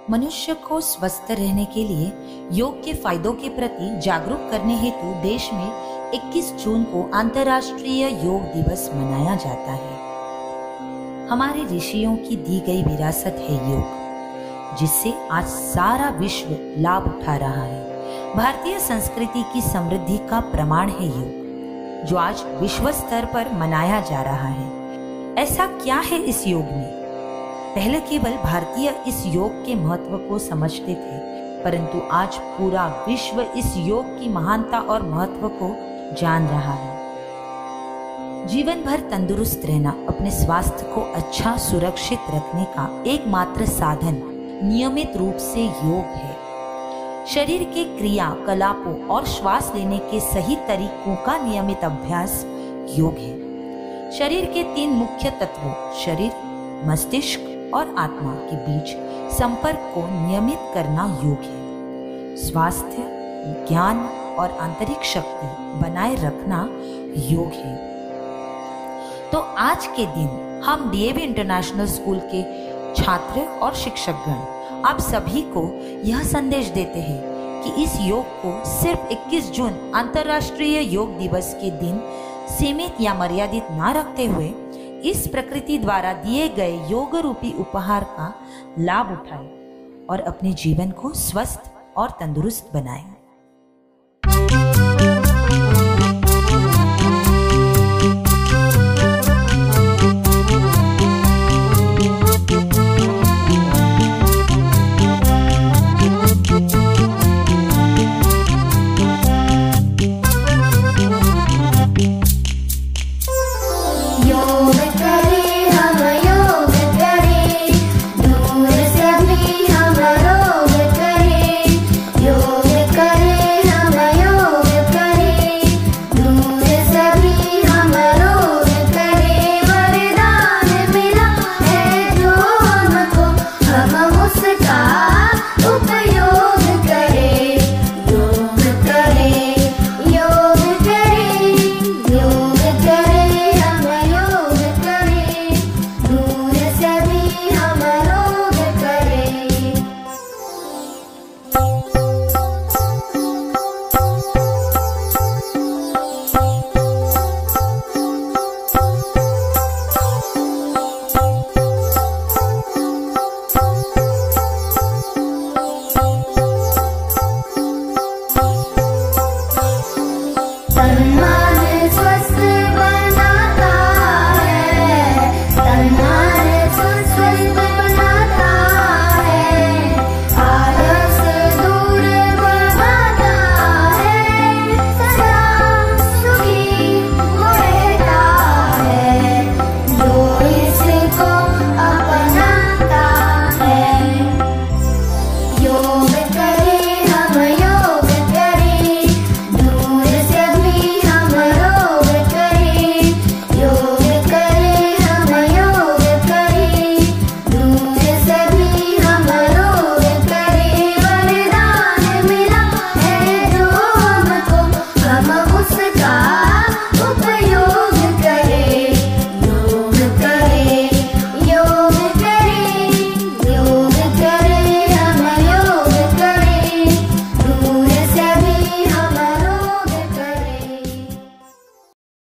मनुष्य को स्वस्थ रहने के लिए योग के फायदों के प्रति जागरूक करने हेतु देश में 21 जून को अंतर्राष्ट्रीय योग दिवस मनाया जाता है। हमारे ऋषियों की दी गई विरासत है योग, जिससे आज सारा विश्व लाभ उठा रहा है। भारतीय संस्कृति की समृद्धि का प्रमाण है योग, जो आज विश्व स्तर पर मनाया जा रहा है। ऐसा क्या है इस योग में? पहले केवल भारतीय इस योग के महत्व को समझते थे, परंतु आज पूरा विश्व इस योग की महानता और महत्व को जान रहा है। जीवन भर तंदुरुस्त रहना, अपने स्वास्थ्य को अच्छा सुरक्षित रखने का एकमात्र साधन नियमित रूप से योग है। शरीर के क्रियाकलापों और श्वास लेने के सही तरीकों का नियमित अभ्यास योग है। शरीर के 3 मुख्य तत्वों शरीर, मस्तिष्क और आत्मा के बीच संपर्क को नियमित करना योग है। स्वास्थ्य, ज्ञान और आंतरिक शक्ति बनाए रखना योग है। तो आज के दिन हम डीएवी इंटरनेशनल स्कूल के छात्र और शिक्षकगण आप सभी को यह संदेश देते हैं कि इस योग को सिर्फ 21 जून अंतर्राष्ट्रीय योग दिवस के दिन सीमित या मर्यादित ना रखते हुए इस प्रकृति द्वारा दिए गए योग रूपी उपहार का लाभ उठाएं और अपने जीवन को स्वस्थ और तंदुरुस्त बनाएं।